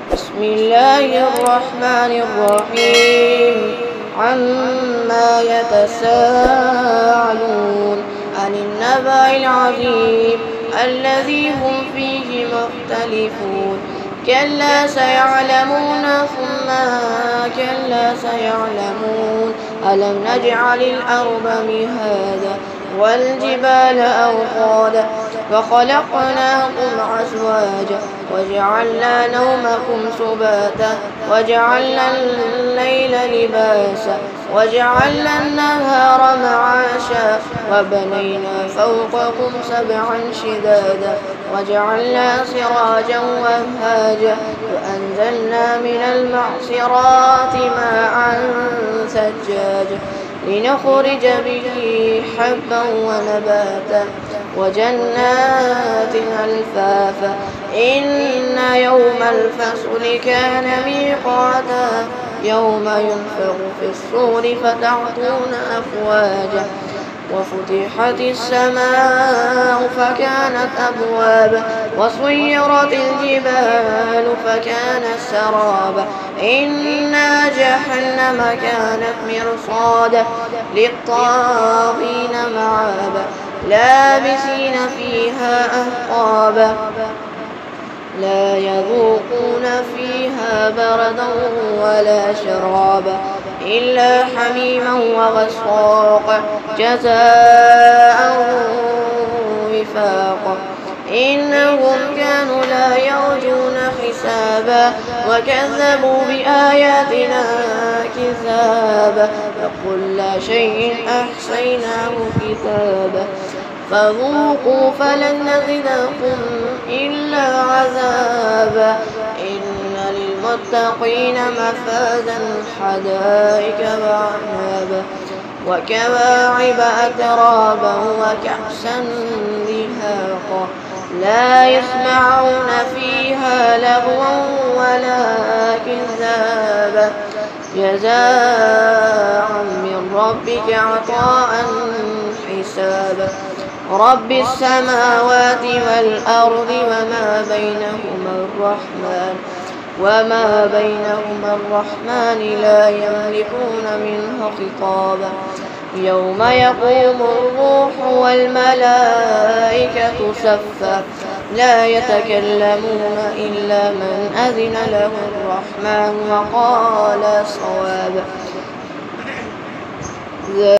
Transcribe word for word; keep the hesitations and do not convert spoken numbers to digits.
بسم الله الرحمن الرحيم عما يتساءلون عن النبأ العظيم الذي هم فيه مختلفون كلا سيعلمون ثم كلا سيعلمون ألم نجعل الأرض مهادا والجبال أوطادا وخلقناكم أزواجا وجعلنا نومكم سباتا وجعلنا الليل لباسا وجعلنا النهار معاشا وبنينا فوقكم سبعا شدادا وجعلنا سراجا وهاجا وأنزلنا من المعصرات ماء ثجاجا لنخرج به حبا ونباتا وجنات ألفافا إن يوم الفصل كان ميقاتا يوم ينفخ في الصور فتأتون أفواجا وفتحت السماء فكانت أبوابا وسيرت الجبال فكانت سرابا إنا جهنم كانت مرصادا للطاغين مآبا لابسين فيها أحقابا لا يذوقون فيها بردا ولا شرابا إلا حميما وغساقا جزاء وفاقا إنهم كانوا لا يرجون حسابا وكذبوا بآياتنا كذابا وكل شيء أحصيناه كتابا فذوقوا فلن نزدكم إلا عذابا إن للمتقين مفازا حدائق وأعنابا وكواعب أترابا وكأسا دهاقا لا يسمعون فيها لغوا ولا كذابا جزاء من ربك عطاء حسابا رب السماوات والأرض وما بينهما الرحمن وما بينهما الرحمن لا يملكون منه خطابا يوم يقوم الروح والملائكة صفا لا يتكلمون إلا من أذن له الرحمن وقال صوابا.